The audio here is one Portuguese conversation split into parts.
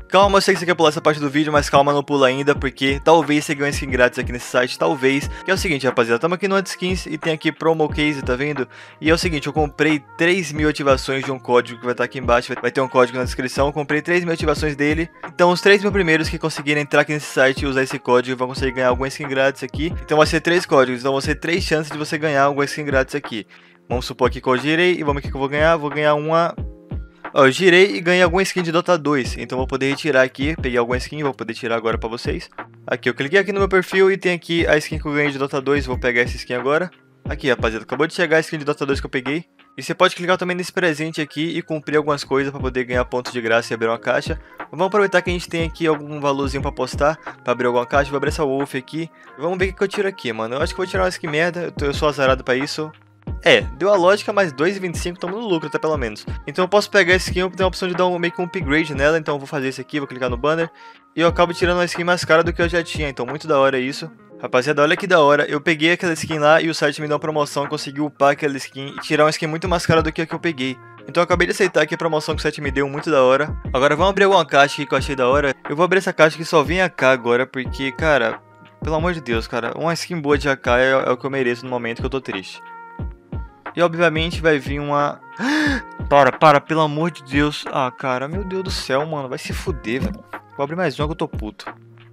Calma, eu sei que você quer pular essa parte do vídeo, mas calma, não pula ainda, porque talvez você ganhe skin grátis aqui nesse site, talvez. Que é o seguinte, rapaziada, estamos aqui no Antiskins e tem aqui Promo Case, tá vendo? E é o seguinte, eu comprei 3.000 ativações de um código que vai estar aqui embaixo, vai ter um código na descrição, eu comprei 3.000 ativações dele. Então os 3.000 primeiros que conseguirem entrar aqui nesse site e usar esse código vão conseguir ganhar alguma skin grátis aqui. Então vai ser 3 códigos, então vão ser 3 chances de você ganhar alguma skin grátis aqui. Vamos supor aqui que eu girei e vamos aqui que eu vou ganhar uma... Ó, eu girei e ganhei alguma skin de Dota 2, então vou poder retirar aqui, peguei alguma skin, vou poder tirar agora pra vocês. Aqui, eu cliquei aqui no meu perfil e tem aqui a skin que eu ganhei de Dota 2, vou pegar essa skin agora. Aqui, rapaziada, acabou de chegar a skin de Dota 2 que eu peguei. E você pode clicar também nesse presente aqui e cumprir algumas coisas pra poder ganhar pontos de graça e abrir uma caixa. Vamos aproveitar que a gente tem aqui algum valorzinho pra apostar, pra abrir alguma caixa, vou abrir essa Wolf aqui. Vamos ver o que eu tiro aqui, mano, eu acho que eu vou tirar uma skin merda, eu sou azarado pra isso. É, deu a lógica, mas 2,25 estamos no lucro até pelo menos. Então eu posso pegar essa skin, eu tenho a opção de dar meio que um upgrade nela, então eu vou fazer isso aqui, vou clicar no banner. E eu acabo tirando uma skin mais cara do que eu já tinha, então muito da hora isso. Rapaziada, olha que da hora, eu peguei aquela skin lá e o site me deu uma promoção, consegui upar aquela skin e tirar uma skin muito mais cara do que a que eu peguei. Então eu acabei de aceitar aqui a promoção que o site me deu, muito da hora. Agora vamos abrir alguma caixa aqui que eu achei da hora. Eu vou abrir essa caixa que só vem AK agora, porque, cara, pelo amor de Deus, cara, uma skin boa de AK é o que eu mereço no momento que eu tô triste. E obviamente vai vir uma... Para, pelo amor de Deus. Ah, cara, meu Deus do céu, mano. Vai se fuder, velho. Vou abrir mais uma que eu tô puto.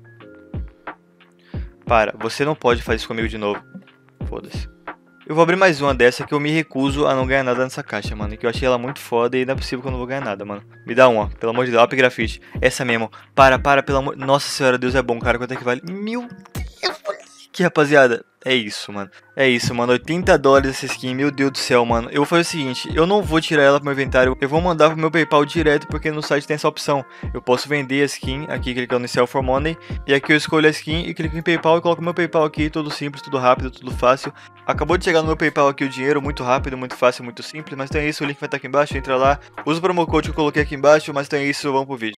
Para, você não pode fazer isso comigo de novo. Foda-se. Eu vou abrir mais uma dessa que eu me recuso a não ganhar nada nessa caixa, mano. Que eu achei ela muito foda e não é possível que eu não vou ganhar nada, mano. Me dá uma, pelo amor de Deus. Up grafite. Essa mesmo. Para, pelo amor... Nossa senhora, Deus é bom, cara. Quanto é que vale? Meu Deus. Que rapaziada, é isso, mano. É isso, mano. 80 dólares essa skin, meu Deus do céu, mano. Eu vou fazer o seguinte, eu não vou tirar ela pro meu inventário, eu vou mandar pro meu PayPal direto, porque no site tem essa opção. Eu posso vender a skin, aqui clicando em Sell for Money, e aqui eu escolho a skin e clico em PayPal e coloco meu PayPal aqui, tudo simples, tudo rápido, tudo fácil. Acabou de chegar no meu PayPal aqui o dinheiro, muito rápido, muito fácil, muito simples, mas então é isso, o link vai estar aqui embaixo, entra lá, usa o promo code que eu coloquei aqui embaixo, mas então é isso, vamos pro vídeo.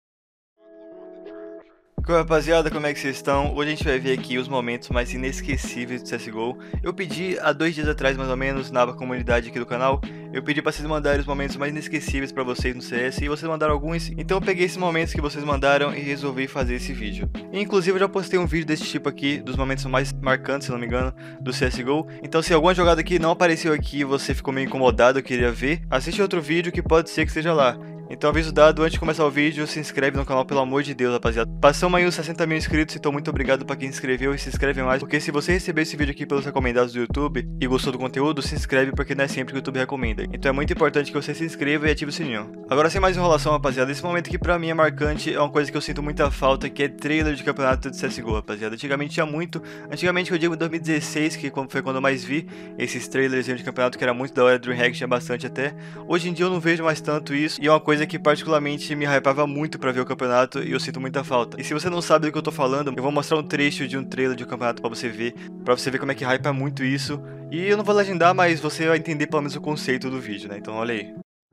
Rapaziada, como é que vocês estão? Hoje a gente vai ver aqui os momentos mais inesquecíveis do CSGO. Eu pedi há 2 dias atrás, mais ou menos, na comunidade aqui do canal, eu pedi pra vocês mandarem os momentos mais inesquecíveis pra vocês no CS, e vocês mandaram alguns, então eu peguei esses momentos que vocês mandaram e resolvi fazer esse vídeo. E, inclusive eu já postei um vídeo desse tipo aqui, dos momentos mais marcantes, se não me engano, do CSGO. Então se alguma jogada aqui não apareceu aqui e você ficou meio incomodado, eu queria ver, assiste outro vídeo que pode ser que esteja lá. Então aviso dado, antes de começar o vídeo, se inscreve no canal, pelo amor de Deus, rapaziada. Passamos aí os 60 mil inscritos, então muito obrigado pra quem se inscreveu e se inscreve mais. Porque se você receber esse vídeo aqui pelos recomendados do YouTube e gostou do conteúdo, se inscreve, porque não é sempre que o YouTube recomenda. Então é muito importante que você se inscreva e ative o sininho. Agora sem mais enrolação, rapaziada, esse momento aqui pra mim é marcante, é uma coisa que eu sinto muita falta, que é trailer de campeonato de CSGO, rapaziada. Antigamente tinha muito, antigamente eu digo 2016, que foi quando eu mais vi esses trailers de campeonato, que era muito da hora, DreamHack tinha bastante até. Hoje em dia eu não vejo mais tanto isso, e é uma coisa que particularmente me hypava muito pra ver o campeonato e eu sinto muita falta. E se você não sabe do que eu tô falando, eu vou mostrar um trecho de um trailer de um campeonato pra você ver como é que hypa muito isso. E eu não vou legendar, mas você vai entender pelo menos o conceito do vídeo, né? Então olha aí.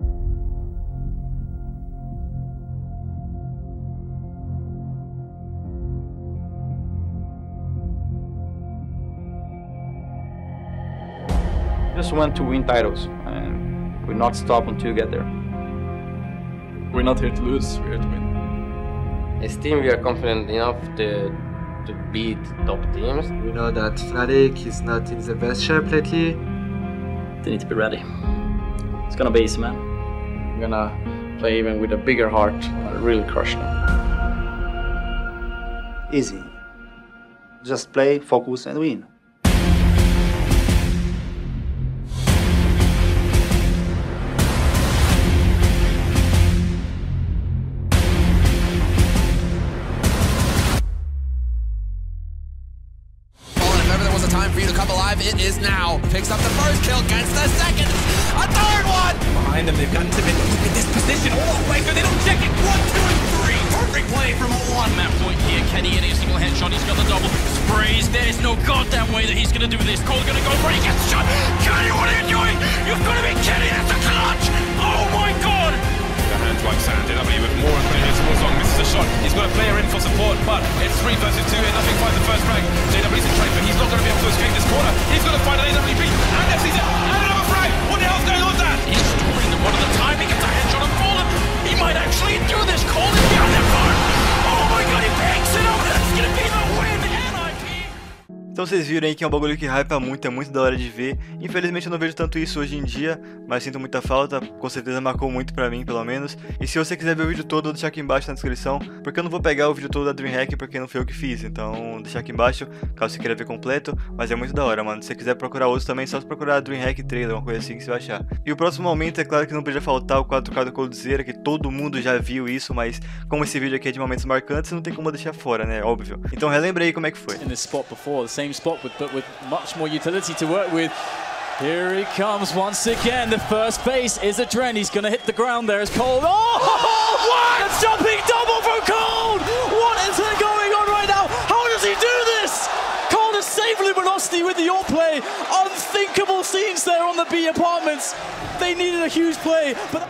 Just want to win titles and we'll not stop until we get there. We're not here to lose, we're here to win. As team, we are confident enough to beat top teams. We know that Fnatic is not in the best shape lately. They need to be ready. It's gonna be easy, man. We're gonna play even with a bigger heart and really crush them. Easy. Just play, focus and win. For you to come alive, it is now. Picks up the first kill, gets the second, a third one! Behind them, they've gotten to in this position all the way, but they don't check it. 1, 2, and 3. Perfect play from one map point here. Kenny getting a single headshot, he's got the double. Sprays, there's no goddamn way that he's gonna do this. Cole's gonna go for it, he gets shot. Kenny, what are you doing? You've gotta be kidding, that's a clutch! Oh my god! The hands like sand, JW with more players. Smallsong misses a shot. He's got a player in for support, but it's 3 versus 2 here. Nothing finds the first frag. JW's in trade, but he's not going to be able to escape this corner. He's going to find an AWP, and there sees it. And another frag. What the hell's going on with that? He's scoring them one at a time, he gets a headshot and fallen. He might actually do this. Cole is behind that bar. Então vocês viram aí que é um bagulho que hypa muito, é muito da hora de ver. Infelizmente eu não vejo tanto isso hoje em dia, mas sinto muita falta, com certeza marcou muito pra mim, pelo menos. E se você quiser ver o vídeo todo, eu vou deixar aqui embaixo na descrição, porque eu não vou pegar o vídeo todo da DreamHack, porque não foi eu que fiz. Então vou deixar aqui embaixo, caso você queira ver completo, mas é muito da hora, mano. Se você quiser procurar outros também, só se procurar DreamHack trailer, uma coisa assim que você vai achar. E o próximo momento, é claro que não podia faltar o 4K do Coldzera, que todo mundo já viu isso, mas como esse vídeo aqui é de momentos marcantes, não tem como deixar fora, né? Óbvio. Então relembra aí como é que foi. In this spot before, the same spot, but with much more utility to work with. Here he comes once again. The first base is Adren. He's going to hit the ground there as Cold. Oh, what? A jumping double from Cold! What is going on right now? How does he do this? Cold has saved Luminosity with the AWP play. Unthinkable scenes there on the B apartments. They needed a huge play, but...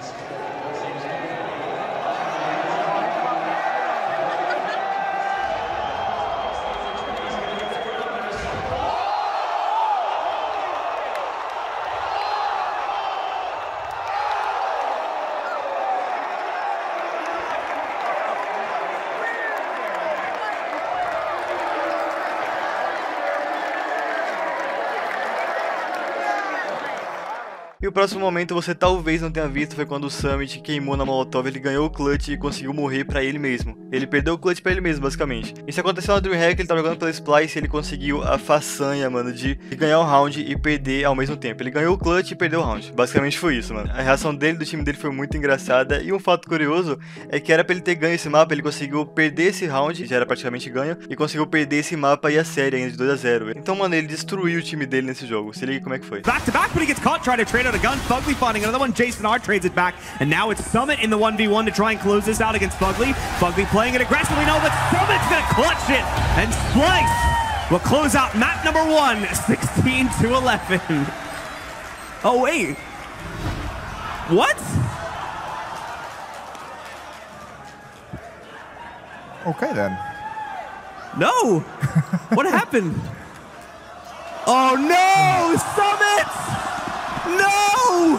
E o próximo momento você talvez não tenha visto, foi quando o Summit queimou na Molotov, ele ganhou o clutch e conseguiu morrer pra ele mesmo. Ele perdeu o clutch pra ele mesmo, basicamente. Isso aconteceu na DreamHack, ele tava jogando pela Splice e ele conseguiu a façanha, mano, de ganhar o round e perder ao mesmo tempo. Ele ganhou o clutch e perdeu o round. Basicamente foi isso, mano. A reação dele, do time dele, foi muito engraçada. E um fato curioso é que era pra ele ter ganho esse mapa, ele conseguiu perder esse round, já era praticamente ganho, e conseguiu perder esse mapa e a série ainda de 2-0. Então, mano, ele destruiu o time dele nesse jogo. Se liga como é que foi. Back to back, but he gets caught trying to trade out a gun. Fugly finding another one. Jason R trades it back, and now it's Summit in the 1v1 to try and close this out against Fugly. Fugly playing it aggressively now, but Summit's gonna clutch it, and Splice will close out map number 1, 16-11. Oh wait, what? Okay then. No, what happened? Oh no, Summit! No!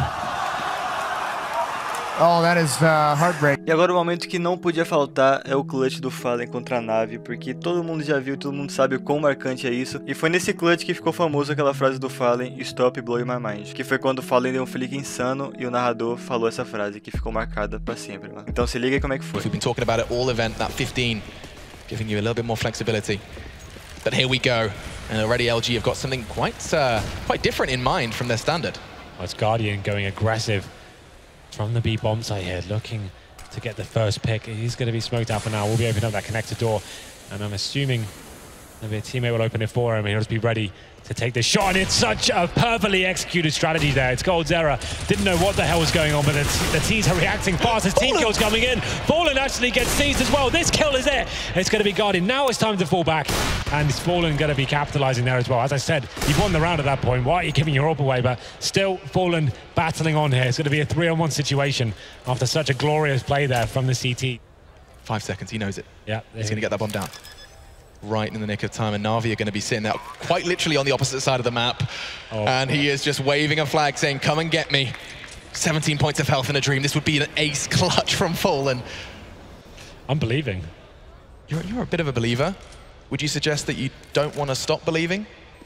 Oh, that is heartbreaking. E agora o momento que não podia faltar é o clutch do Fallen contra a nave, porque todo mundo já viu, todo mundo sabe o quão marcante é isso. E foi nesse clutch que ficou famoso aquela frase do Fallen, "Stop blowing my mind", que foi quando o Fallen deu um flick insano e o narrador falou essa frase, que ficou marcada pra sempre, mano. Então se liga aí como é que foi. We've been talking about it all event, that 15, giving you a little bit more flexibility. But here we go, and already LG have got something quite different in mind from their standard. Well, it's Guardian going aggressive from the B bomb site here, looking to get the first pick. He's going to be smoked out for now. We'll be opening up that connector door, and I'm assuming maybe a teammate will open it for him, and he'll just be ready to take the shot. And it's such a perfectly executed strategy there. It's Coldzera. Didn't know what the hell was going on, but the teams are reacting fast as team kills coming in. Fallen actually gets seized as well. This kill is it. It's going to be Guardian. Now it's time to fall back, and it's Fallen going to be capitalizing there as well. As I said, you've won the round at that point. Why are you giving your AWP away? But still, Fallen battling on here. It's going to be a 3-on-1 situation after such a glorious play there from the CT. 5 seconds, he knows it. Yeah. He's going to get that bomb down. Right in the nick of time, and Na'Vi are going to be sitting there quite literally on the opposite side of the map. And he is just waving a flag saying, "Come and get me." 17 points of health in a dream. This would be an ace clutch from Fallen. I'm believing. You're a bit of a believer. Would you suggest that you don't want to stop believing?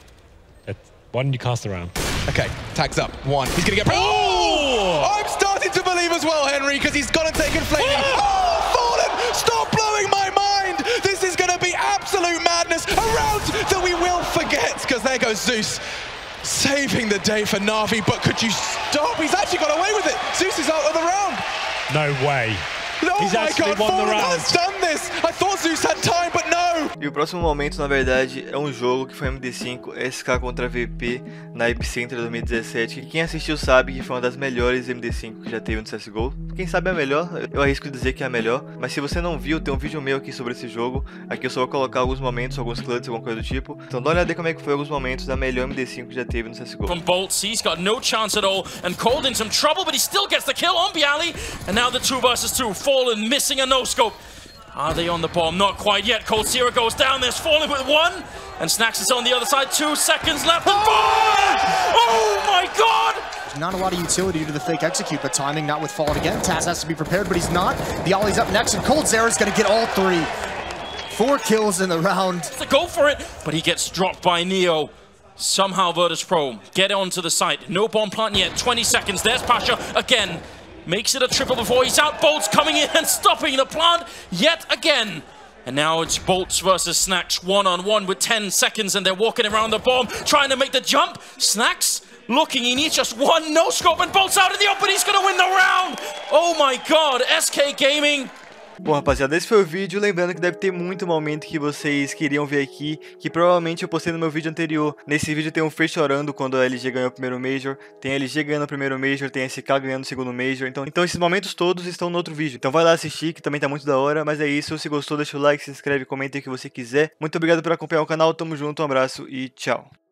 Why don't you cast around? Okay, tags up. 1. He's going to get... Oh! I'm starting to believe as well, Henry, because he's gone and taken Flaming. Oh, Fallen! Stop blowing my mind! This is going to be absolute madness. A round that we will forget, because there goes Zeus. Saving the day for Na'Vi, but could you stop? He's actually got away with it. Zeus is out of the round. No way. Oh my God, Fallen has done this. I thought Zeus had time, but no. E o próximo momento, na verdade, é um jogo que foi MD5 SK contra VP na Epicenter 2017, que quem assistiu sabe que foi uma das melhores MD5 que já teve no CSGO. Quem sabe a melhor, eu arrisco dizer que é a melhor, mas se você não viu, tem um vídeo meu aqui sobre esse jogo. Aqui eu só vou colocar alguns momentos, alguns clutches, alguma coisa do tipo. Então dá uma olhada aí como é que foi alguns momentos da melhor MD5 que já teve no CSGO. From Boltz, he's got no chance at all, and Cold in some trouble, but he still gets the kill on Bialy, and now the 2 versus 2, Fallen missing a no-scope. Are they on the bomb? Not quite yet. Coldzera goes down. There's Fallen with 1. And Snax is on the other side. 2 seconds left. And Fallen! Oh my God! There's not a lot of utility to the fake execute, but timing not with Fallen again. Taz has to be prepared, but he's not. The Ollie's up next, and Coldzera's going to get all 3. 4 kills in the round. To go for it, but he gets dropped by Neo. Somehow Virtus Pro get onto the site. No bomb plant yet. 20 seconds. There's Pasha again. Makes it a triple before he's out. Bolts coming in and stopping the plant yet again. And now it's Bolts versus Snax one-on-one with 10 seconds, and they're walking around the bomb, trying to make the jump. Snax looking, he needs just one no-scope, and Bolts out in the open, he's gonna win the round! Oh my god, SK Gaming! Bom, rapaziada, esse foi o vídeo. Lembrando que deve ter muito momento que vocês queriam ver aqui, que provavelmente eu postei no meu vídeo anterior. Nesse vídeo tem um Fer chorando quando a LG ganhou o primeiro Major, tem a LG ganhando o primeiro Major, tem a SK ganhando o segundo Major. Então esses momentos todos estão no outro vídeo. Então vai lá assistir, que também tá muito da hora. Mas é isso, se gostou deixa o like, se inscreve, comenta aí o que você quiser. Muito obrigado por acompanhar o canal, tamo junto, um abraço e tchau.